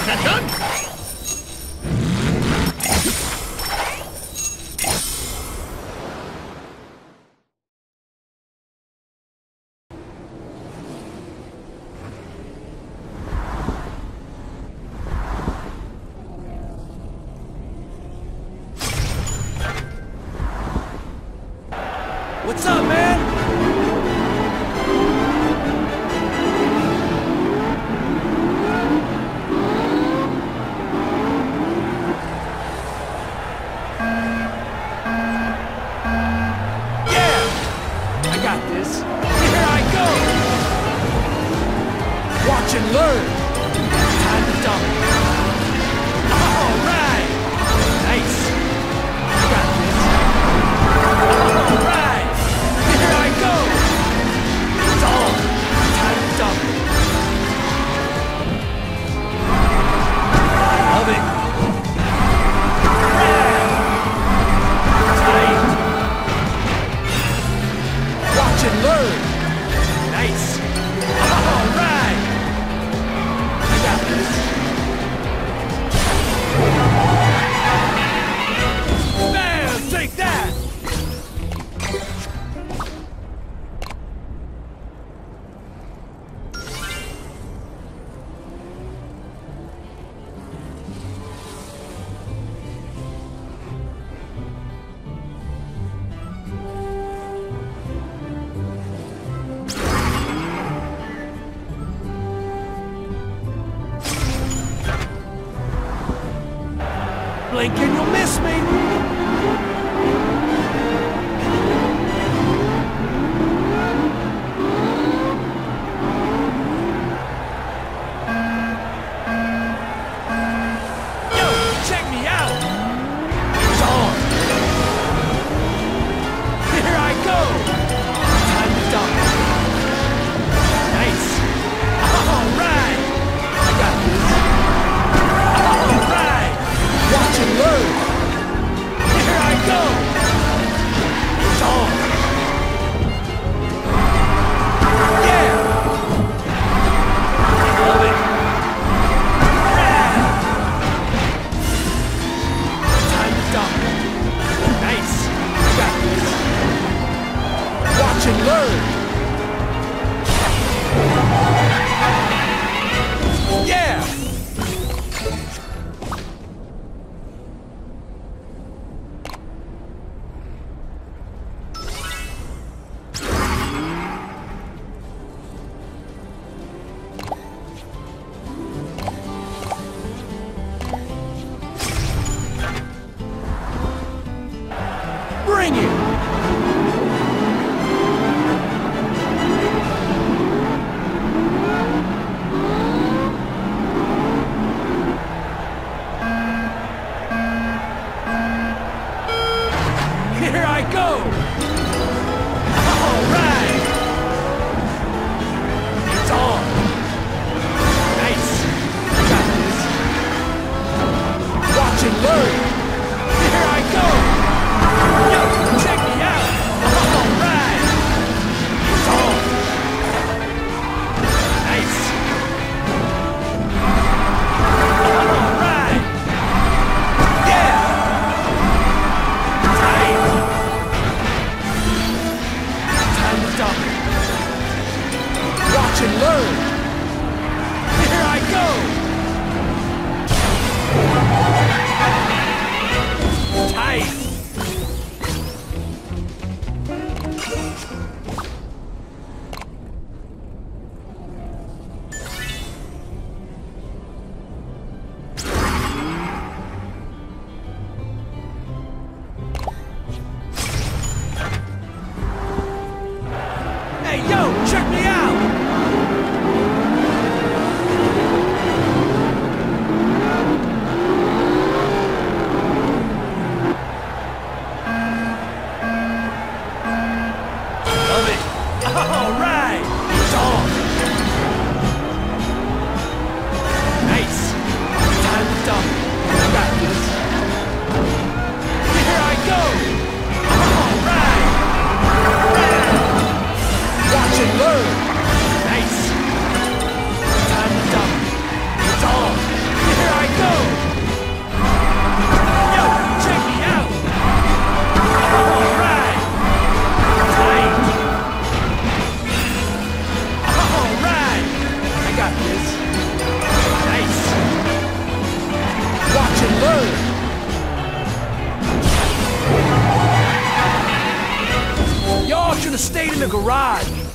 that done? What's up, man? Yeah! I got this. Here I go! Watch and learn. Time to dump. All right! Nice. I got this. All right! Here I go! It's on! Time to dump. I love it! Yeah! Tight! Watch and learn! Nice! Alright! I got this! Bam! Take that! Blink and you'll miss me! Yo, check me out! It's on! Here I go! Time to dump. Nice! Alright! I got this! Alright! Watch and learn! stayed in the garage.